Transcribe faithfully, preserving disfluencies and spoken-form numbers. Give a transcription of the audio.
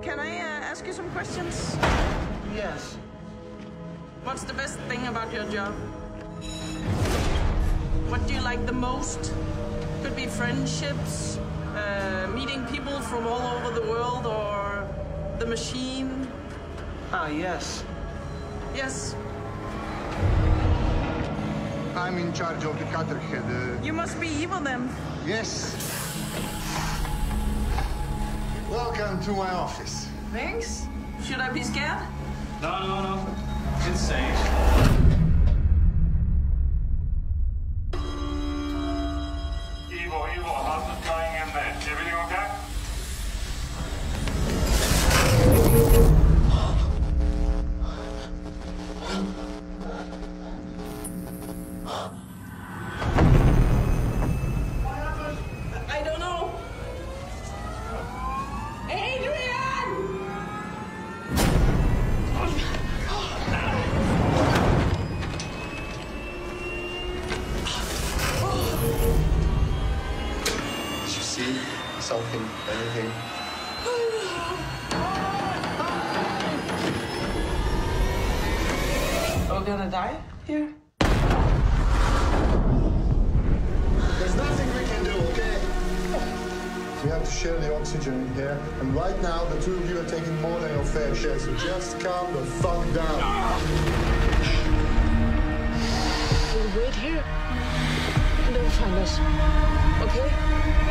can I uh, ask you some questions? Yes. What's the best thing about your job? What do you like the most? Could be friendships, uh, meeting people from all over the world, or the machine. Ah, yes. Yes. I'm in charge of the cutter head. Uh... You must be evil then. Yes. Welcome to my office. Thanks. Should I be scared? No, no, no. It's safe. Evo, Evo, how's it going in there? Everything okay? What happened? I don't know. Adrian! Did you see something, anything? Are we gonna die here? There's nothing we can do, okay? We have to share the oxygen in here, and right now the two of you are taking more than your fair share, so just calm the fuck down. We'll wait here and they'll find us. Okay?